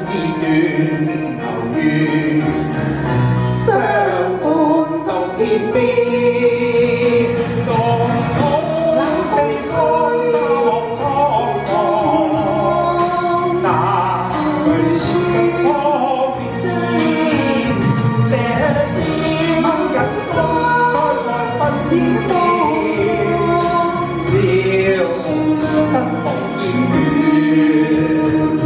自斷流怨，相伴到天邊。稻草盛開，沙漠蒼蒼，哪懼雪坡變仙？射雕引風，開愛奔煙前，笑送身無厭倦。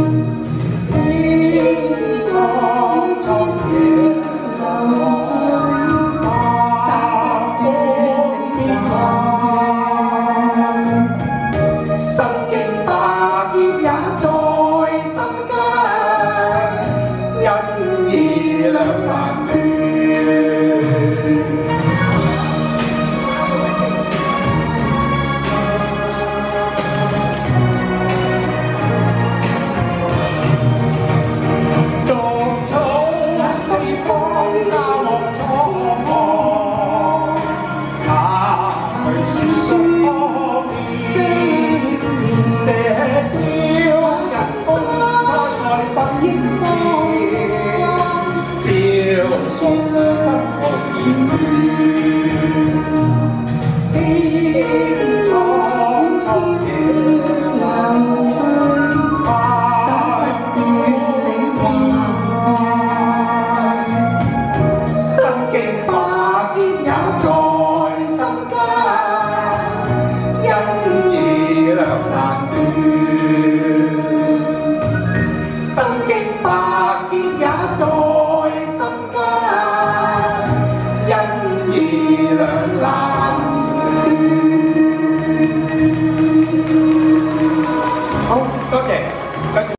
送出生活之願，天之初似流水，不斷理解，身經百劫也在心間，因義兩難斷，身經百劫也在心間。兩難。